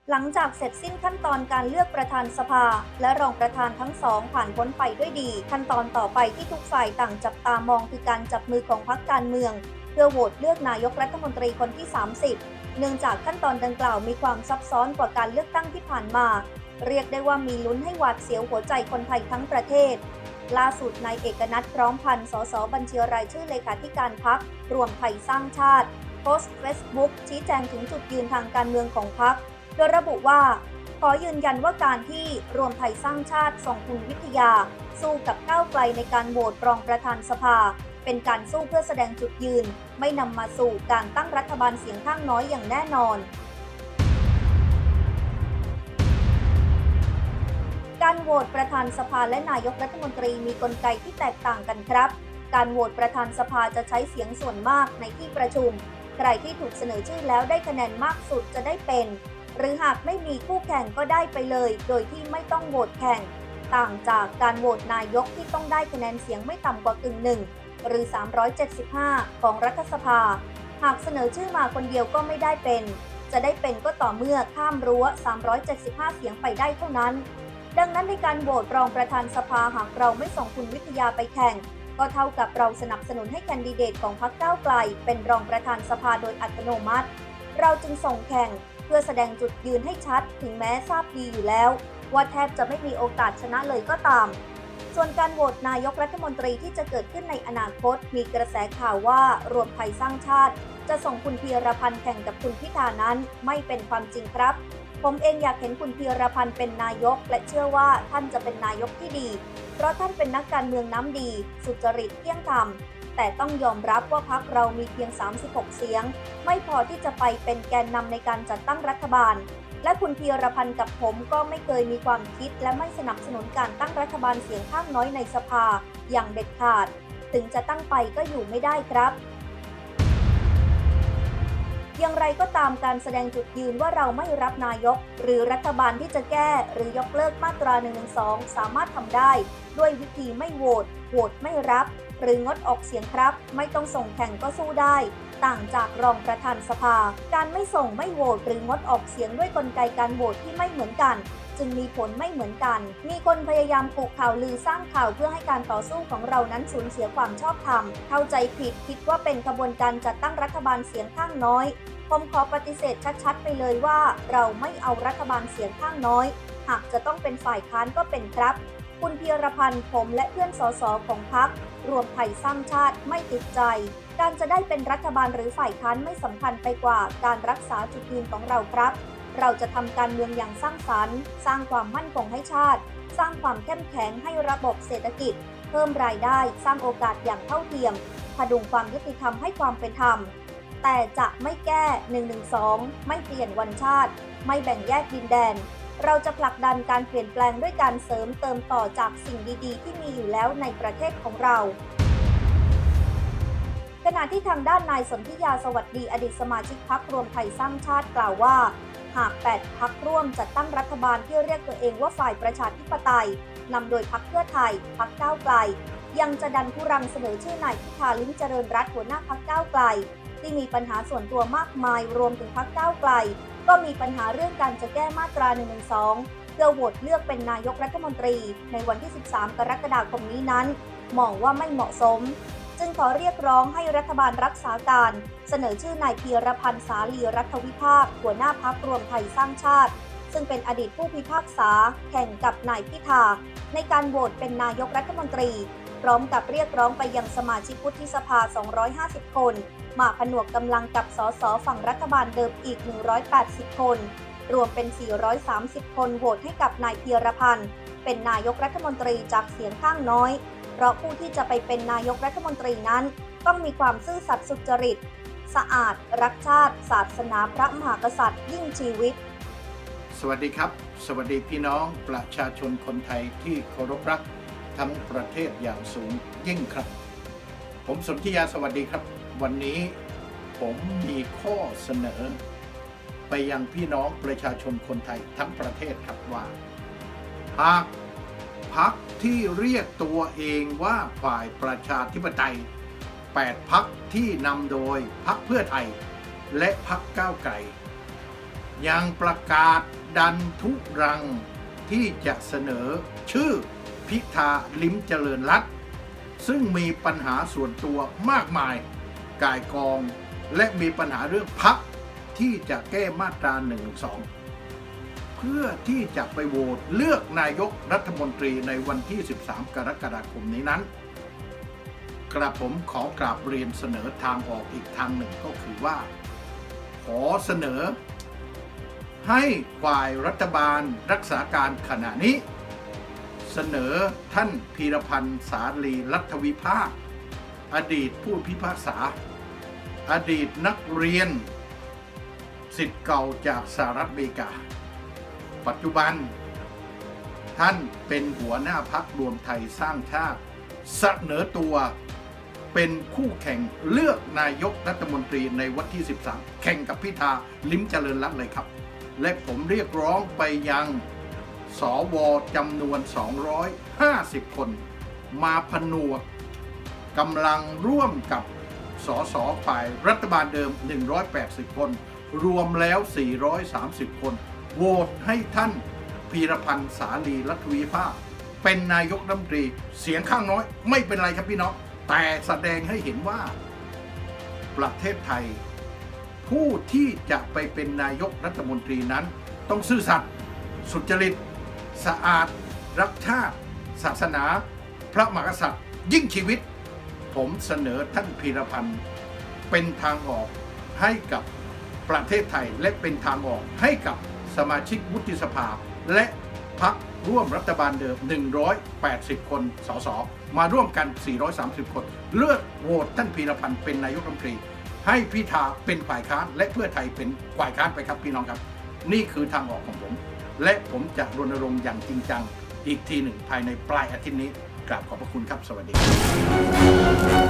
หลังจากเสร็จสิ้นขั้นตอนการเลือกประธานสภาและรองประธานทั้งสองผ่านพ้นไปด้วยดีขั้นตอนต่อไปที่ทุกฝ่ายต่างจับตามองคือการจับมือของพรรคการเมืองเพื่อโหวตเลือกนายกรัฐมนตรีคนที่ 30เนื่องจากขั้นตอนดังกล่าวมีความซับซ้อนกว่าการเลือกตั้งที่ผ่านมาเรียกได้ว่ามีลุ้นให้หวาดเสียวหัวใจคนไทยทั้งประเทศล่าสุดนายเอกนัทพร้อมพันธ์สสบัญชีรายชื่อเลขาธิการพรรครวมไทยสร้างชาติโพสต์เฟซบุ๊กชี้แจงถึงจุดยืนทางการเมืองของพรรคโดยระบุว่าขอยืนยันว่าการที่รวมไทยสร้างชาติส่งคุณวิทยาสู้กับก้าวไกลในการโหวตรองประธานสภาเป็นการสู้เพื่อแสดงจุดยืนไม่นำมาสู่การตั้งรัฐบาลเสียงข้างน้อยอย่างแน่นอนการโหวตประธานสภาและนายกรัฐมนตรีมีกลไกที่แตกต่างกันครับการโหวตประธานสภาจะใช้เสียงส่วนมากในที่ประชุมใครที่ถูกเสนอชื่อแล้วได้คะแนนมากสุดจะได้เป็นหรือหากไม่มีคู่แข่งก็ได้ไปเลยโดยที่ไม่ต้องโหวตแข่งต่างจากการโหวตนายกที่ต้องได้คะแนนเสียงไม่ต่ำกว่ากึ่งหนึ่งหรือ375ของรัฐสภาหากเสนอชื่อมาคนเดียวก็ไม่ได้เป็นจะได้เป็นก็ต่อเมื่อข้ามรั้ว375เสียงไปได้เท่านั้นดังนั้นในการโหวตรองประธานสภาหากเราไม่ส่งคุณวิทยาไปแข่งก็เท่ากับเราสนับสนุนให้แคนดิเดตของพรรคก้าวไกลเป็นรองประธานสภาโดยอัตโนมัติเราจึงส่งแข่งเพื่อแสดงจุดยืนให้ชัดถึงแม้ทราบดีอยู่แล้วว่าแทบจะไม่มีโอกาสชนะเลยก็ตามส่วนการโหวตนายกรัฐมนตรีที่จะเกิดขึ้นในอนาคตมีกระแสข่าวว่ารวมไทยสร้างชาติจะส่งคุณพีรพันธ์แข่งกับคุณพิธานั้นไม่เป็นความจริงครับผมเองอยากเห็นคุณพีรพันธ์เป็นนายกและเชื่อว่าท่านจะเป็นนายกที่ดีเพราะท่านเป็นนักการเมืองน้ำดีสุจริตเที่ยงธรรมแต่ต้องยอมรับว่าพรรคเรามีเพียง36เสียงไม่พอที่จะไปเป็นแกนนำในการจัดตั้งรัฐบาลและคุณพีรพันธ์กับผมก็ไม่เคยมีความคิดและไม่สนับสนุนการตั้งรัฐบาลเสียงข้างน้อยในสภาอย่างเด็ดขาดถึงจะตั้งไปก็อยู่ไม่ได้ครับอย่างไรก็ตามการแสดงจุดยืนว่าเราไม่รับนายกหรือรัฐบาลที่จะแก้หรือยกเลิกมาตรา112สามารถทำได้ด้วยวิธีไม่โหวตไม่รับหรืองดออกเสียงครับไม่ต้องส่งแข่งก็สู้ได้ต่างจากรองประธานสภาการไม่ส่งไม่โหวตหรืองดออกเสียงด้วยกลไกการโหวตที่ไม่เหมือนกันจึงมีผลไม่เหมือนกันมีคนพยายามปลุกข่าวลือสร้างข่าวเพื่อให้การต่อสู้ของเรานั้นสูญเสียความชอบธรรมเข้าใจผิดคิดว่าเป็นกระบวนการจัดตั้งรัฐบาลเสียงข้างน้อยผมขอปฏิเสธชัดๆไปเลยว่าเราไม่เอารัฐบาลเสียงข้างน้อยหากจะต้องเป็นฝ่ายค้านก็เป็นครับคุณพีรพันธ์ผมและเพื่อนสสของพรรครวมไทยสร้างชาติไม่ติดใจการจะได้เป็นรัฐบาลหรือฝ่ายค้านไม่สำคัญไปกว่าการรักษาจุดยืนของเราครับเราจะทำการเมืองอย่างสร้างสรรค์สร้างความมั่นคงให้ชาติสร้างความเข้มแข็งให้ระบบเศรษฐกิจเพิ่มรายได้สร้างโอกาสอย่างเท่าเทียมพดุงความยุติธรรมให้ความเป็นธรรมแต่จะไม่แก้112ไม่เปลี่ยนวันชาติไม่แบ่งแยกดินแดนเราจะผลักดันการเปลี่ยนแปลงด้วยการเสริมเติมต่อจากสิ่งดีๆที่มีอยู่แล้วในประเทศของเราขณะที่ทางด้านนายสนธิยาสวัสดีอดีตสมาชิกพรรครวมไทยสร้างชาติกล่าวว่าหาก8พรรคร่วมจัดตั้งรัฐบาลที่เรียกตัวเองว่าฝ่ายประชาธิปไตยนำโดยพรรคเพื่อไทยพรรคก้าวไกลยังจะดันทุรังเสนอชื่อนายพิธาลิ้มเจริญรัตน์หัวหน้าพรรคก้าวไกลที่มีปัญหาส่วนตัวมากมายรวมถึงพรรคก้าวไกลก็มีปัญหาเรื่องการจะแก้มาตรา112เพื่อโหวตเลือกเป็นนายกรัฐมนตรีในวันที่13กรกฎาคมนี้นั้นมองว่าไม่เหมาะสมจึงขอเรียกร้องให้รัฐบาลรักษาการเสนอชื่อนายพีรพันธ์สาลีรัฐวิภาคหัวหน้าพรรครวมไทยสร้างชาติซึ่งเป็นอดีตผู้พิพากษาแข่งกับนายพิธาในการโหวตเป็นนายกรัฐมนตรีพร้อมกับเรียกร้องไปยังสมาชิกวุฒิสภา250คนมาผนวกกำลังกับสสฝั่งรัฐบาลเดิมอีก180คนรวมเป็น430คนโหวตให้กับนายพีรพันธ์เป็นนายกรัฐมนตรีจากเสียงข้างน้อยเพราะผู้ที่จะไปเป็นนายกรัฐมนตรีนั้นต้องมีความซื่อสัตย์สุจริตสะอาดรักชาติศาสนาพระมหากษัตริย์ยิ่งชีวิตสวัสดีครับสวัสดีพี่น้องประชาชนคนไทยที่เคารพรักทั้งประเทศอย่างสูงยิ่งครับผมสนธิยาสวัสดีครับวันนี้ผมมีข้อเสนอไปยังพี่น้องประชาชนคนไทยทั้งประเทศครับว่าหากพรรคที่เรียกตัวเองว่าฝ่ายประชาธิปไตย8พรรคที่นำโดยพรรคเพื่อไทยและพรรคก้าวไกลยังประกาศดันทุรังที่จะเสนอชื่อพิธาลิ้มเจริญรัตน์ซึ่งมีปัญหาส่วนตัวมากมายก่ายกองและมีปัญหาเรื่องพรรคที่จะแก้มาตรา112เพื่อที่จะไปโหวตเลือกนายกรัฐมนตรีในวันที่13กรกฎาคมนี้นั้นกระผมขอกราบเรียนเสนอทางออกอีกทางหนึ่งก็คือว่าขอเสนอให้ฝ่ายรัฐบาลรักษาการขณะนี้เสนอท่านพีรพันธ์สาลีรัฐวิภาคอดีตผู้พิพากษาอดีตนักเรียนศิษย์เก่าจากสหรัฐอเมริกาปัจจุบันท่านเป็นหัวหน้าพรรครวมไทยสร้างชาติเสนอตัวเป็นคู่แข่งเลือกนายกรัฐมนตรีในวันที่13แข่งกับพิธาลิ้มเจริญรัตน์เลยครับและผมเรียกร้องไปยังสวจำนวน250คนมาผนวกกำลังร่วมกับสสฝ่ายรัฐบาลเดิม180คนรวมแล้ว430คนโหวตให้ท่านพีรพันธ์สาลีรัฐวิภาคเป็นนายกรัฐมนตรีเสียงข้างน้อยไม่เป็นไรครับพี่น้องแต่แสดงให้เห็นว่าประเทศไทยผู้ที่จะไปเป็นนายกรัฐมนตรีนั้นต้องซื่อสัตย์สุจริตสะอาดรักชาติศาสนาพระมหากษัตริย์ยิ่งชีวิตผมเสนอท่านพีรพันธ์เป็นทางออกให้กับประเทศไทยและเป็นทางออกให้กับสมาชิกวุฒิสภาและพรรคร่วมรัฐบาลเดิม180คนสสมาร่วมกัน430คนเลือกโหวตท่านพีรพันธ์เป็นนายกรัฐมนตรีให้พิธาเป็นฝ่ายค้านและเพื่อไทยเป็นฝ่ายค้านไปครับพี่น้องครับนี่คือทางออกของผมและผมจะรณรงค์อย่างจริงจังอีกทีหนึ่งภายในปลายอาทิตย์นี้กราบขอบพระคุณครับสวัสดีครับ